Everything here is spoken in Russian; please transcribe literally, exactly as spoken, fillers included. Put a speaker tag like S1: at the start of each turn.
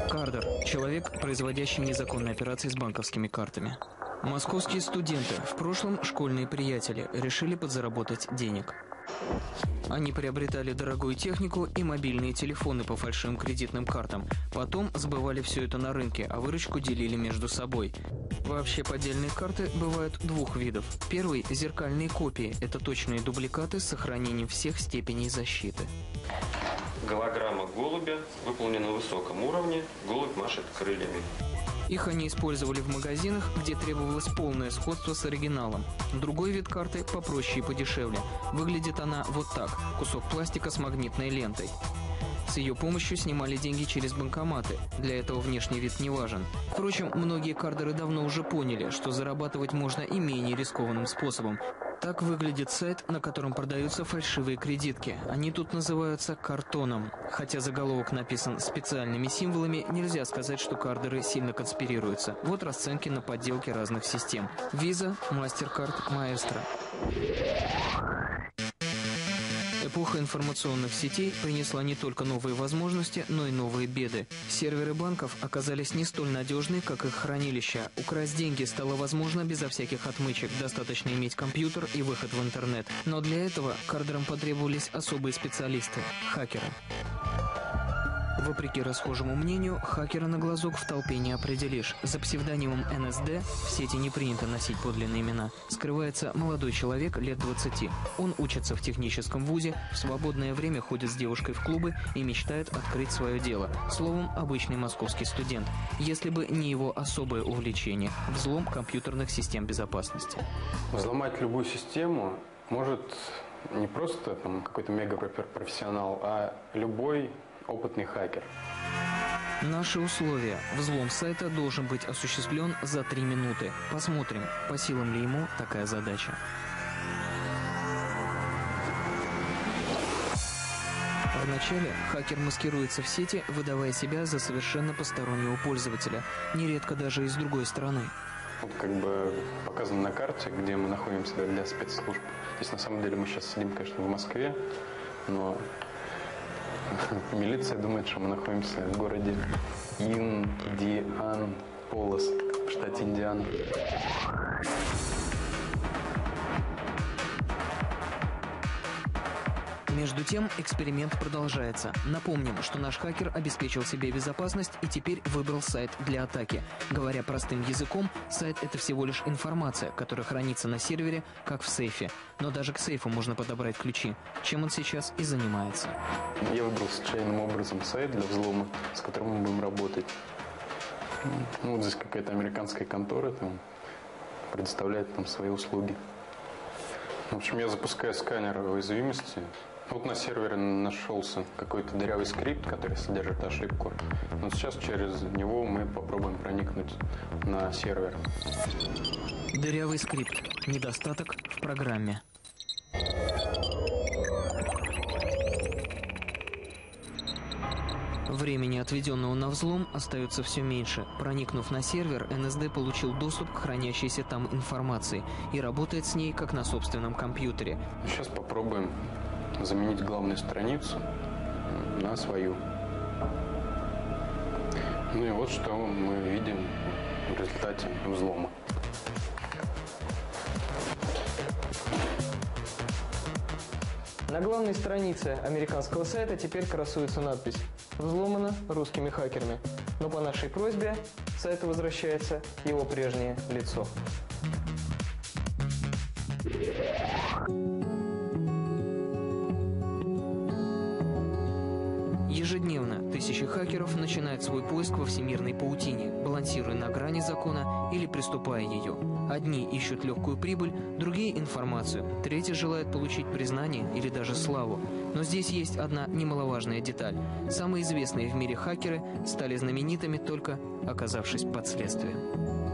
S1: Кардер – человек, производящий незаконные операции с банковскими картами. Московские студенты, в прошлом школьные приятели, решили подзаработать денег. Они приобретали дорогую технику и мобильные телефоны по фальшивым кредитным картам. Потом сбывали все это на рынке, а выручку делили между собой. Вообще поддельные карты бывают двух видов. Первый – зеркальные копии. Это точные дубликаты с сохранением всех степеней защиты.
S2: Голограмма голубя выполнена на высоком уровне. Голубь машет крыльями.
S1: Их они использовали в магазинах, где требовалось полное сходство с оригиналом. Другой вид карты попроще и подешевле. Выглядит она вот так – кусок пластика с магнитной лентой. С ее помощью снимали деньги через банкоматы. Для этого внешний вид не важен. Впрочем, многие кардеры давно уже поняли, что зарабатывать можно и менее рискованным способом. Так выглядит сайт, на котором продаются фальшивые кредитки. Они тут называются картоном. Хотя заголовок написан специальными символами, нельзя сказать, что кардеры сильно конспирируются. Вот расценки на подделки разных систем. Visa, MasterCard, Maestro. Эпоха информационных сетей принесла не только новые возможности, но и новые беды. Серверы банков оказались не столь надежны, как их хранилища. Украсть деньги стало возможно безо всяких отмычек. Достаточно иметь компьютер и выход в интернет. Но для этого кардерам потребовались особые специалисты – хакеры. Вопреки расхожему мнению, хакера на глазок в толпе не определишь. За псевдонимом эн эс дэ, в сети не принято носить подлинные имена, скрывается молодой человек лет двадцати. Он учится в техническом вузе, в свободное время ходит с девушкой в клубы и мечтает открыть свое дело. Словом, обычный московский студент. Если бы не его особое увлечение – взлом компьютерных систем безопасности.
S3: Взломать любую систему может не просто там какой-то мега-профессионал, а любой опытный хакер.
S1: Наши условия. Взлом сайта должен быть осуществлен за три минуты. Посмотрим, по силам ли ему такая задача. Вначале хакер маскируется в сети, выдавая себя за совершенно постороннего пользователя, нередко даже из другой страны.
S3: Вот как бы показано на карте, где мы находимся для спецслужб. То есть на самом деле мы сейчас сидим, конечно, в Москве, но милиция думает, что мы находимся в городе Индианаполис, в штате Индиана.
S1: Между тем, эксперимент продолжается. Напомним, что наш хакер обеспечил себе безопасность и теперь выбрал сайт для атаки. Говоря простым языком, сайт – это всего лишь информация, которая хранится на сервере, как в сейфе. Но даже к сейфу можно подобрать ключи, чем он сейчас и занимается.
S3: Я выбрал случайным образом сайт для взлома, с которым мы будем работать. Ну, вот здесь какая-то американская контора там предоставляет нам свои услуги. В общем, я запускаю сканер уязвимости. Вот на сервере нашелся какой-то дырявый скрипт, который содержит ошибку. Но сейчас через него мы попробуем проникнуть на сервер.
S1: Дырявый скрипт. Недостаток в программе. Времени, отведенного на взлом, остается все меньше. Проникнув на сервер, эн эс дэ получил доступ к хранящейся там информации и работает с ней, как на собственном компьютере.
S3: Сейчас попробуем заменить главную страницу на свою. Ну и вот что мы видим в результате взлома.
S1: На главной странице американского сайта теперь красуется надпись «Взломано русскими хакерами». Но по нашей просьбе сайту возвращается его прежнее лицо. Ежедневно тысячи хакеров начинают свой поиск во всемирной паутине, балансируя на грани закона или приступая ее. Одни ищут легкую прибыль, другие – информацию, третьи желают получить признание или даже славу. Но здесь есть одна немаловажная деталь. Самые известные в мире хакеры стали знаменитыми, только оказавшись под следствием.